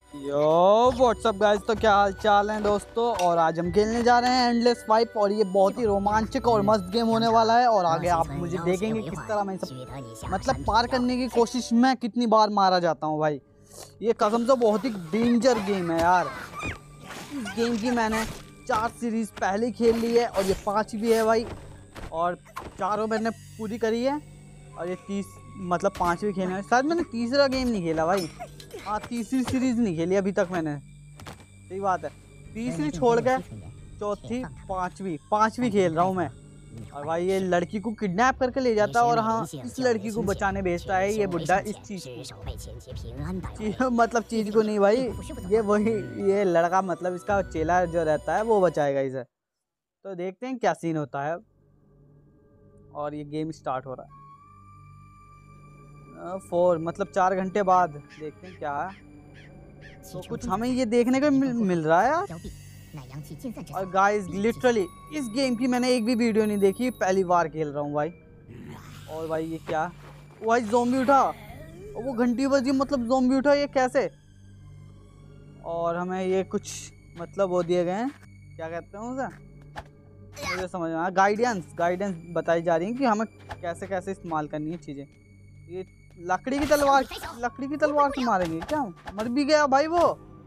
यो WhatsApp guys, तो क्या हाल चाल है दोस्तों। और आज हम खेलने जा रहे हैं एंडलेस फाइव और ये बहुत ही रोमांचक और मस्त गेम होने वाला है। और आगे आप मुझे देखेंगे किस तरह मैं सब मतलब पार करने की कोशिश में कितनी बार मारा जाता हूँ भाई। ये कसम से बहुत ही डेंजर गेम है यार। इस गेम की मैंने 4 सीरीज पहले खेल ली है और ये 5वीं है भाई। और चारों मैंने पूरी करी है और ये 5वीं खेलना है। शायद मैंने तीसरा गेम नहीं खेला भाई। हाँ, तीसरी सीरीज नहीं खेली अभी तक मैंने। सही बात है, तीसरी छोड़ के चौथी पांचवी खेल रहा हूँ मैं। और भाई ये लड़की को किडनैप करके ले जाता है और हाँ, इस लड़की को बचाने भेजता है ये बुड्ढा इस चीज को। मतलब चीज को नहीं भाई, ये लड़का मतलब इसका चेला जो रहता है वो बचाएगा इसे। तो देखते हैं क्या सीन होता है। और ये गेम स्टार्ट हो रहा है 4 4 घंटे बाद। देखते हैं क्या है। तो कुछ हमें ये देखने को मिल रहा है यार। और गाइस लिटरली इस गेम की मैंने एक भी वीडियो नहीं देखी, पहली बार खेल रहा हूँ भाई। और भाई ये क्या, भाई ज़ॉम्बी उठा और वो घंटी बजी, मतलब ज़ॉम्बी उठा, ये कैसे। और हमें ये कुछ मतलब वो दिए गए हैं, क्या कहते हैं उसे, मुझे समझ में आया। गाइडेंस बताई जा रही है कि हमें कैसे कैसे इस्तेमाल करनी है चीज़ें। ये लकड़ी की तलवार से मारेंगे क्या, मर भी गया भाई वो।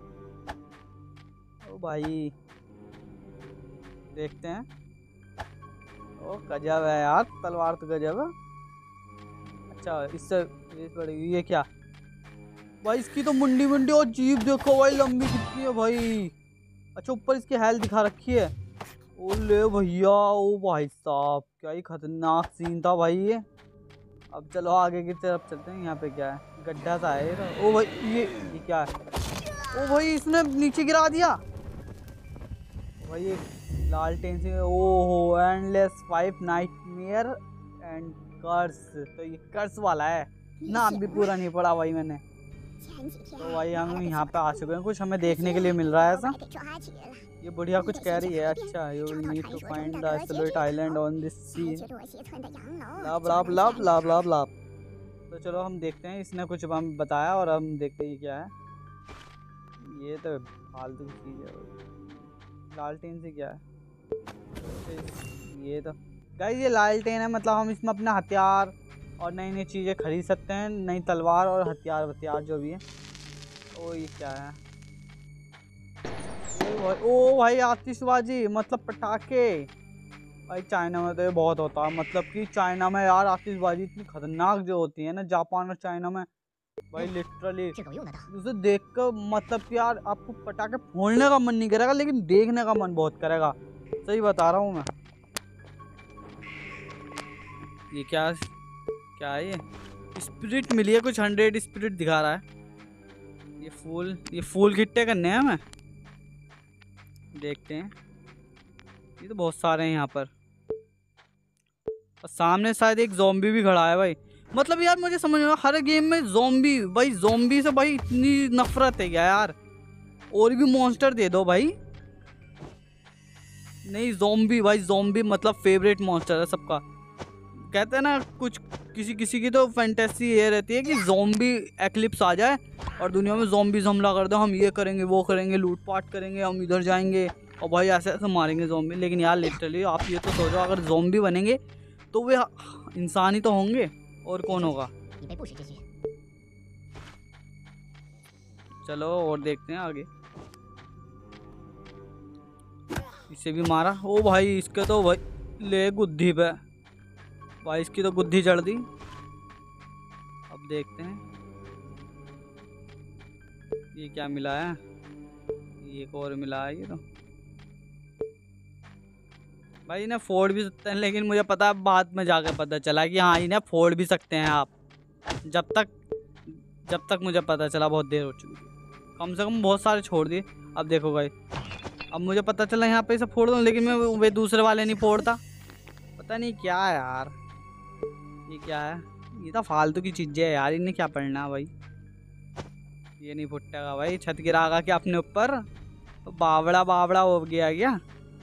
ओ भाई देखते हैं। ओ गजब है यार, तलवार तो गजब है। अच्छा इससे ये क्या भाई, इसकी तो मुंडी और जीभ देखो भाई, लंबी कितनी है भाई। अच्छा ऊपर इसकी हेल्थ दिखा रखी है। ओ ले भैया, ओ भाई साहब क्या ही खतरनाक सीन था भाई ये। अब चलो आगे की तरफ चलते हैं। यहाँ पे क्या है, गड्ढा सा है ये। ओ भाई ये क्या है, ओ भाई इसने नीचे गिरा दिया भाई। ये लालटेन से, ओहो endless five nightmare and curse. तो ये कर्स वाला है, नाम भी पूरा नहीं पढ़ा भाई मैंने। तो भाई हम यहाँ पे आ चुके हैं, कुछ हमें देखने के लिए मिल रहा है ऐसा। ये बढ़िया कुछ कह रही है। अच्छा, you will need to find the isolated island on this sea, लाभ लाभ लाभ लाभ लाभ लाभ। तो चलो हम देखते हैं, इसने कुछ हमें बताया और हम देखते हैं क्या है। ये तो फालतू की चीज़ है। लालटेन से क्या है ये, तो गाइस ये लालटेन है, मतलब हम इसमें अपना हथियार और नई नई चीज़ें खरीद सकते हैं, नई तलवार और हथियार जो भी है। ओ ये क्या है, ओ भाई आतिशबाजी मतलब पटाखे। भाई चाइना में तो ये बहुत होता है, मतलब कि चाइना में यार आतिशबाजी इतनी खतरनाक जो होती है ना, जापान और चाइना में भाई लिटरली उसे देख कर मतलब कि यार आपको पटाखे फोड़ने का मन नहीं करेगा, लेकिन देखने का मन बहुत करेगा। सही बता रहा हूँ मैं। ये क्या है, ये स्पिरिट मिली है कुछ, 100 स्पिरिट दिखा रहा है। ये फूल इकट्ठे करने हैं हमें, देखते हैं। ये तो बहुत सारे हैं यहाँ पर, और सामने शायद एक ज़ॉम्बी भी खड़ा है भाई। मतलब यार मुझे समझ में हर गेम में ज़ॉम्बी, भाई ज़ॉम्बी से भाई इतनी नफरत है क्या यार। और भी मॉन्स्टर दे दो भाई। नहीं ज़ॉम्बी भाई, ज़ॉम्बी मतलब फेवरेट मॉन्स्टर है सबका। कहते हैं ना कुछ किसी की तो फैंटेसी ये रहती है कि ज़ॉम्बी एक्लिप्स आ जाए और दुनिया में ज़ॉम्बीज़ हमला कर दो, हम ये करेंगे वो करेंगे, लूटपाट करेंगे, हम इधर जाएंगे और भाई ऐसे ऐसे मारेंगे ज़ॉम्बी। लेकिन यार लिटरली आप ये तो सोचो, अगर ज़ॉम्बी बनेंगे तो वे इंसान ही तो होंगे, और कौन होगा। चलो और देखते हैं आगे। इसे भी मारा। ओ भाई इसके तो भाई ले गुद्दी पे भाई, इसकी तो गुद्दी चढ़ दी। अब देखते हैं ये क्या मिला है। ये एक और मिला है ये तो। भाई इन्हें फोड़ भी सकते हैं, लेकिन मुझे पता है बाद में जाकर पता चला कि हाँ इन्हें फोड़ भी सकते हैं आप। जब तक मुझे पता चला बहुत देर हो चुकी थी। कम से कम बहुत सारे छोड़ दिए। अब देखो भाई, अब मुझे पता चला यहाँ पे इसे फोड़ दूँ, लेकिन मैं वे दूसरे वाले नहीं फोड़ता। पता नहीं क्या है यार, ये क्या है। ये तो फालतू की चीज़ें है यार, इन्हें क्या पढ़ना भाई। ये नहीं फुटेगा भाई, छत गिरागा क्या अपने ऊपर, तो बावड़ा हो गया क्या।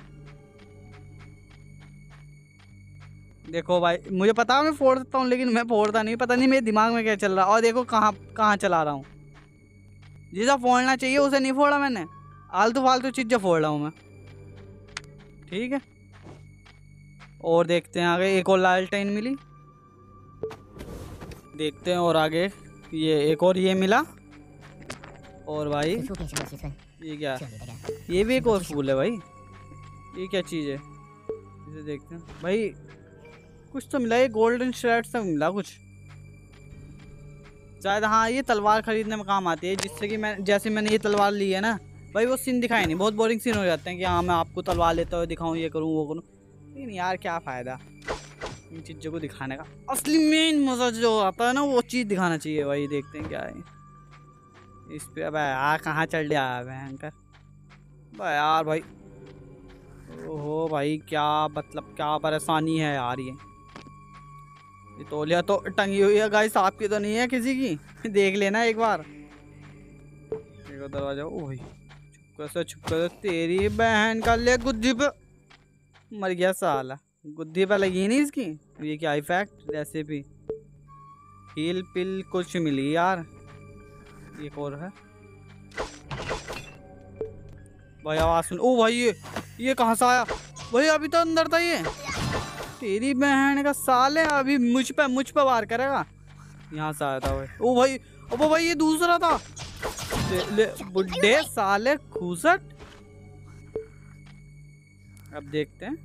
देखो भाई मुझे पता है मैं फोड़ सकता हूँ, लेकिन मैं फोड़ता नहीं, पता नहीं मेरे दिमाग में क्या चल रहा है। और देखो कहाँ चला रहा हूँ। जिसे फोड़ना चाहिए उसे नहीं फोड़ा मैंने, आलतू फालतू चीज़ें फोड़ रहा हूँ मैं। ठीक है, और देखते हैं आगे। एक और लालटेन मिली, देखते हैं और आगे। ये एक और ये मिला। और भाई ये क्या, ये भी एक और फूल है भाई। ये क्या चीज़ है, इसे देखते हैं भाई। कुछ तो मिला, ये गोल्डन श्रेड से मिला कुछ शायद। हाँ, ये तलवार खरीदने में काम आती है, जिससे कि मैं जैसे मैंने ये तलवार ली है ना भाई, वो सीन दिखाए नहीं, बहुत बोरिंग सीन हो जाते हैं कि हाँ मैं आपको तलवार लेता हुआ दिखाऊं, ये करूँ वो करूँ। लेकिन यार क्या फ़ायदा इन चीज़ों को दिखाने का। असली मेन मज़ा जो आता है ना, वो चीज़ दिखाना चाहिए भाई। देखते हैं क्या है इस पे। अब यार कहाँ चल गया है भयंकर भाई यार भाई। ओहो भाई, क्या मतलब क्या परेशानी है यार। ये तौलिया तो टंगी हुई है गाइस, आपकी तो नहीं है किसी की। देख लेना एक बार। देखो दरवाजा। ओ भाई छुप कर तेरी बहन का ले गुद्दी पे मर गया साला। गुद्दी पे लगी नहीं इसकी। ये क्या इफेक्ट रेसिपी हील पिल कुछ मिली यार। एक और है भाई, आवाज सुन। ओ भाई ये कहाँ से आया भाई, अभी तो अंदर था ये। तेरी बहन का साले अभी मुझ पे वार करेगा। यहाँ से आया था भाई। ओ भाई, ओ भाई ये दूसरा था। ले बुड्ढे साले खूसट। अब देखते हैं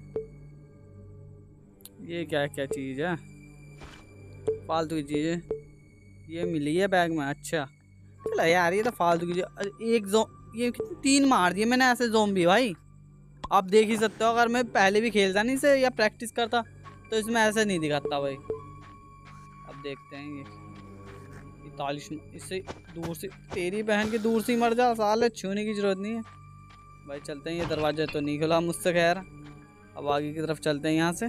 ये क्या क्या चीज है, फालतू की चीज है। ये मिली है बैग में। अच्छा चलो यार, ये तो फालतू की चीज। ये 3 मार दिए मैंने ऐसे ज़ॉम्बी भाई। आप देख ही सकते हो, अगर मैं पहले भी खेलता नहीं से या प्रैक्टिस करता तो इसमें ऐसे नहीं दिखाता भाई। अब देखते हैं ये 40 इससे दूर से। तेरी बहन की दूर से ही मर जा साले, छूने की जरूरत नहीं है भाई। चलते हैं, ये दरवाजा तो नहीं खुला मुझसे खैर। अब आगे की तरफ चलते हैं यहाँ से।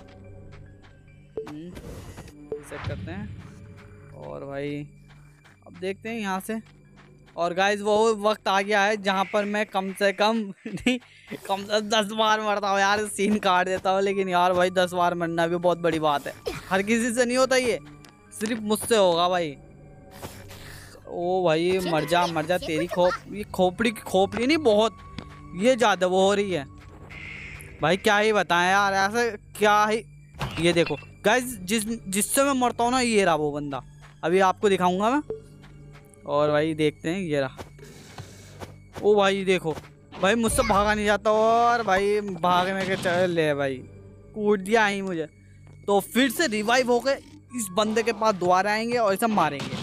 सेट करते हैं और भाई अब देखते हैं यहाँ से। और गाइज वो वक्त आ गया है जहाँ पर मैं कम से कम नहीं, कम से 10 बार मरता हूँ यार। सीन काट देता हूँ, लेकिन यार भाई 10 बार मरना भी बहुत बड़ी बात है। हर किसी से नहीं होता, ये सिर्फ मुझसे होगा भाई। ओ भाई मर जा तेरी ये खोपड़ी नहीं बहुत, ये ज़्यादा वो हो रही है भाई। क्या ही बताएं यार, ऐसा क्या ही। ये देखो गाइज, जिससे मैं मरता हूँ ना, ये रहा वो बंदा। अभी आपको दिखाऊंगा मैं। और भाई देखते हैं, ये रहा। ओ भाई देखो भाई, मुझसे भागा नहीं जाता। और भाई भागने के चल ले भाई, कूद दिया ही मुझे। तो फिर से रिवाइव होके इस बंदे के पास दोबारा आएंगे और इसे मारेंगे।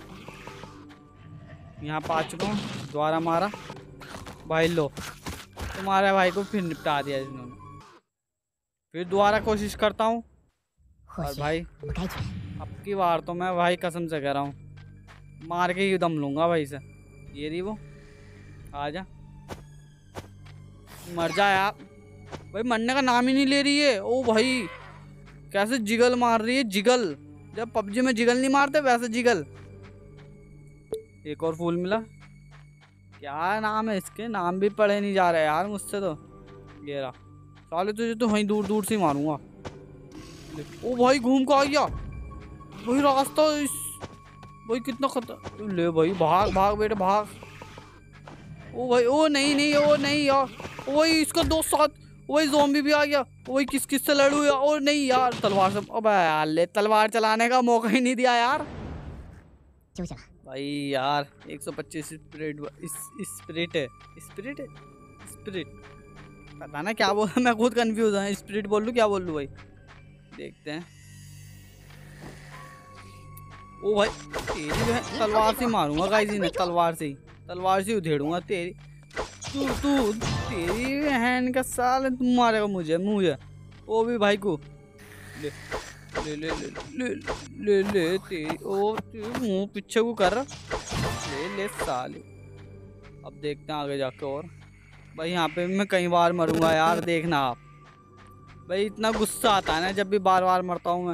यहाँ पर आ चुका हूँ, दोबारा मारा भाई। लो तुम्हारे भाई को फिर निपटा दिया इन्होंने। फिर दोबारा कोशिश करता हूँ। और भाई अब की बार तो मैं भाई कसम से कह रहा हूँ, मार के ही दम लूंगा भाई से। ये रही वो, आजा मर जा यार। भाई मरने का नाम ही नहीं ले रही है। ओ भाई कैसे जिगल मार रही है, जिगल। जब पबजी में जिगल नहीं मारते वैसे जिगल। एक और फूल मिला। क्या नाम है इसके, नाम भी पढ़े नहीं जा रहे यार मुझसे तो। ये रहा साले, तुझे तो वहीं दूर दूर से मारूंगा। ओ भाई घूम के आ गया वही रास्ता। भाई कितना खतर। ले भाई भाग भाग बेटे भाग। ओ भाई ओ नहीं ओ नहीं यार। ओ भाई इसका दोस्त साथ। वही ज़ॉम्बी भी आ गया। वही किस से लड़ू यार। और नहीं यार तलवार से। अबे यार ले, तलवार चलाने का मौका ही नहीं दिया यार भाई। यार 125 स्पिरिट पता ना क्या बोला, मैं खुद कंफ्यूज हूँ। स्पिरिट बोल लूँ क्या बोल लूँ भाई, देखते हैं। ओ भाई तेरी तलवार से मारूंगा गाइस इन्हें, तलवार से उधेड़ूंगा तेरी। तू तेरी बहन का साल, तुम मारेगा मुझे वो भी भाई को। ले ले ले ले ले ले तेरी। ओ मुंह पीछे को कर ले साले। अब देखते हैं आगे जाके। और भाई यहाँ पे मैं कई बार मरूंगा यार, देखना आप भाई। इतना गुस्सा आता है ना जब भी बार बार मरता हूँ मैं।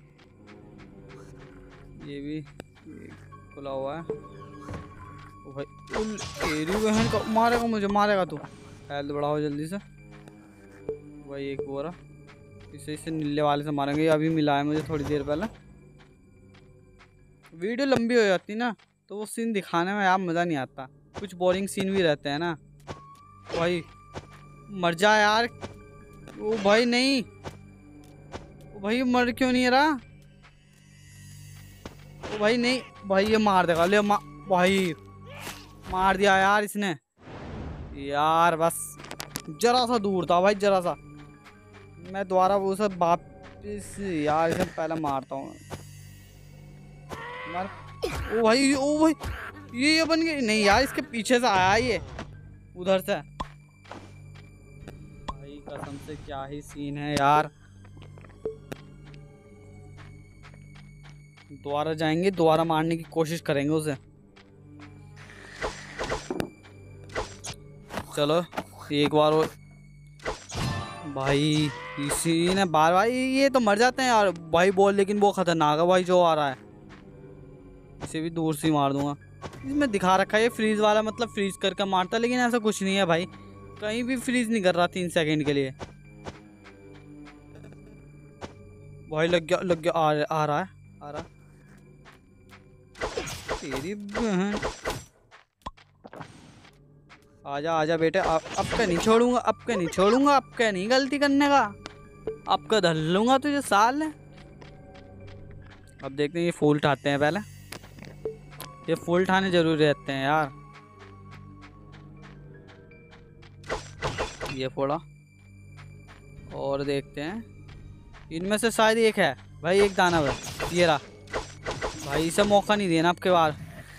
ये भी खुला हुआ है। ओ भाई तेरी बहन का मारेगा तू। हेल्थ बढ़ाओ जल्दी से भाई। एक बोरा इसे नीले वाले से मारेंगे। अभी मिला है मुझे थोड़ी देर पहले। वीडियो लंबी हो जाती ना तो वो सीन दिखाने में यार मज़ा नहीं आता, कुछ बोरिंग सीन भी रहते हैं ना। भाई मर जा यार। ओ भाई नहीं, ओ भाई मर क्यों नहीं रहा? ओ भाई नहीं, भाई ये मार देगा, ले भाई मार दिया यार इसने यार। बस जरा सा दूर था भाई, जरा सा। मैं दोबारा वो सब वापिस यार इसे पहले मारता हूँ। मार। ओ भाई, ओ भाई ये बन गई नहीं यार, इसके पीछे से आया ये उधर से। भाई कसम से क्या ही सीन है यार। दोबारा जाएंगे, दोबारा मारने की कोशिश करेंगे उसे। चलो एक बार और। भाई इसी ने बार बार ये तो मर जाते हैं यार भाई बॉल, लेकिन वो खतरनाक है भाई जो आ रहा है। इसे भी दूर से मार दूंगा। इसमें दिखा रखा है ये फ्रीज वाला, मतलब फ्रीज करके मारता है, लेकिन ऐसा कुछ नहीं है भाई, कहीं भी फ्रीज नहीं कर रहा 3 सेकंड के लिए। भाई लग गया, लग गया, आ रहा है, आ रहा। तेरी बहन, आजा आजा बेटे, अब क्या नहीं छोड़ूंगा, अब क्या नहीं छोड़ूंगा, अब क्या नहीं गलती करने का, अब क्या धर लूंगा तुझे साल है। अब देखते हैं ये फूल उठाते हैं पहले, ये फूल उठाने जरूरी रहते हैं यार। ये फोड़ा और देखते हैं, इनमें से शायद एक है भाई, एक दाना है ये रहा। भाई इसे मौका नहीं देना आपके बार।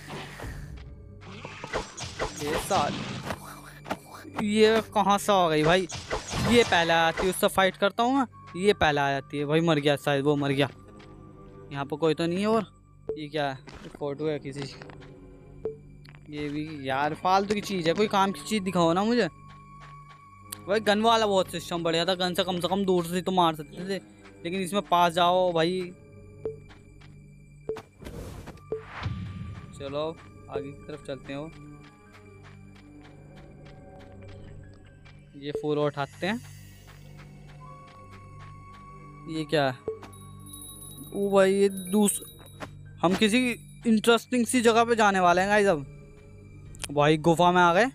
ये साल, ये कहाँ से आ गई भाई? ये पहले आ जाती है, उससे फाइट करता हूँ मैं, ये पहले आ जाती है भाई। मर गया शायद, वो मर गया। यहाँ पर कोई तो नहीं है। और ये क्या है? फोटो है किसी, ये भी यार फालतू की चीज़ है, कोई काम की चीज़ दिखाओ ना मुझे। भाई गन वाला बहुत सिस्टम बढ़िया था, गन से कम दूर से तो मार सकते थे, लेकिन इसमें पास जाओ भाई। चलो आगे की तरफ चलते हैं। वो ये फूल उठाते हैं। ये क्या है? ओ भाई ये हम किसी इंटरेस्टिंग सी जगह पे जाने वाले हैं गाइस। अब भाई गुफा में आ गए,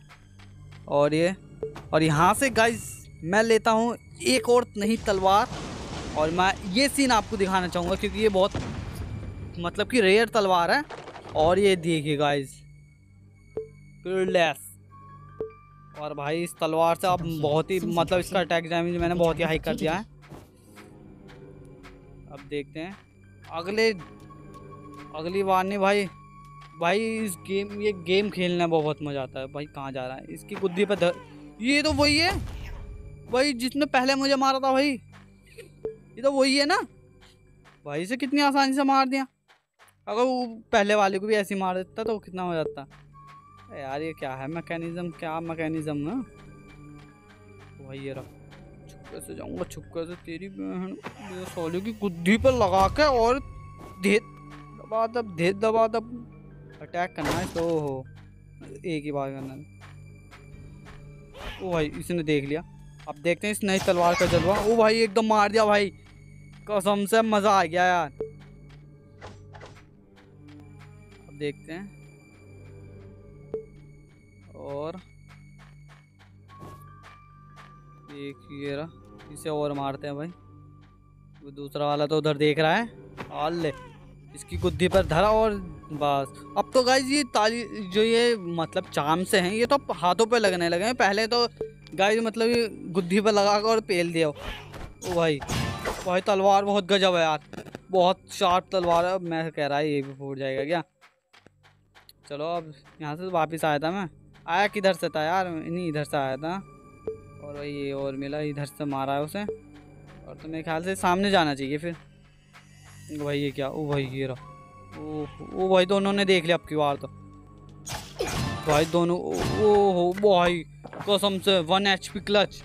और यहाँ से गाइस मैं लेता हूँ एक और नई तलवार, और मैं ये सीन आपको दिखाना चाहूँगा क्योंकि ये बहुत मतलब कि रेयर तलवार है। और ये देखिए गाइस, फीयरलेस। और भाई इस तलवार से अब बहुत ही मतलब इसका अटैक डैमेज मैंने बहुत ही हाई कर दिया है। अब देखते हैं अगली बार नहीं भाई इस ये गेम खेलने में बहुत मजा आता है भाई। कहाँ जा रहा है? इसकी गुद्दी पे ये तो वही है भाई जिसने पहले मुझे मारा था भाई, ये तो वही है ना भाई। इसे कितनी आसानी से मार दिया, अगर वो पहले वाले को भी ऐसे मार देता तो कितना हो जाता यार। ये क्या है मैकेनिज्म, क्या मैकेनिज्म है भाई? ये रहा, छुपके से जाऊंगा, छुपके से तेरी बहन सोले की गुद्दी पर लगा के और दबा दब अटैक करना है। तो हो एक ही बार करना है। ओ भाई इसने देख लिया। अब देखते हैं इस नई तलवार का जलवा। ओ भाई एकदम मार दिया भाई, कसम से मजा आ गया यार। अब देखते हैं, और एक ये रहा, इसे और मारते हैं भाई। वो दूसरा वाला तो उधर देख रहा है, और ले इसकी गुद्दी पर धरा और बस। अब तो गाइज ये ताली जो ये मतलब चाम से हैं, ये तो हाथों पे लगने लगे हैं। पहले तो गाइज मतलब ये गुद्दी पर लगा कर और पेल दिया। ओ भाई तलवार बहुत गजब है यार, बहुत शार्प तलवार है। मैं कह रहा है ये भी फूट जाएगा क्या? चलो अब यहाँ से वापस आया था मैं, आया किधर से था यार? नहीं इधर से आया था, और भाई ये और मिला, इधर से मारा है उसे। और तो मेरे ख्याल से सामने जाना चाहिए फिर। भाई ये क्या? ओ भाई ये रहा। ओ भाई दोनों ने देख लिया अब की बार तो भाई दोनों। ओ भाई कसम से 1 HP क्लच,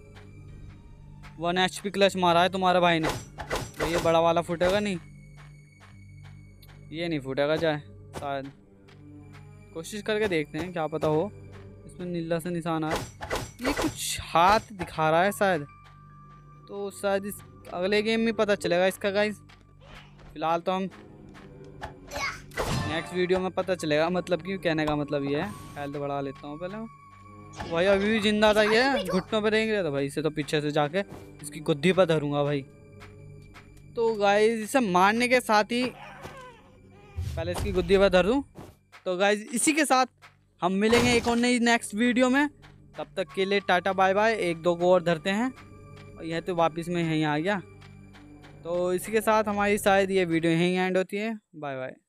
1 HP क्लच मारा है तुम्हारे भाई ने। तो ये बड़ा वाला फूटेगा नहीं, ये नहीं फूटेगा चाहे शायद। कोशिश करके देखते हैं, क्या पता हो। इसमें नीला से निशान आ, ये कुछ हाथ दिखा रहा है शायद, तो शायद इस अगले गेम में पता चलेगा इसका गाइस। फिलहाल तो हम नेक्स्ट वीडियो में पता चलेगा, मतलब कि कहने का मतलब ये है। हेल्थ बढ़ा लेता हूँ पहले। भाई अभी भी जिंदा था ये, घुटनों पे रेंग रहा था भाई। इसे तो पीछे से जाके इसकी गुद्दी पर धरूंगा भाई। तो गाइस इसे मारने के साथ ही पहले इसकी गुद्दी पर धर दूँ। तो गाइस इसी के साथ हम मिलेंगे एक और नई नेक्स्ट वीडियो में। तब तक के लिए टाटा बाय बाय। एक दो को और धरते हैं और यह तो वापस में यहीं आ गया। तो इसी के साथ हमारी शायद ये वीडियो यहीं एंड होती है। Bye bye.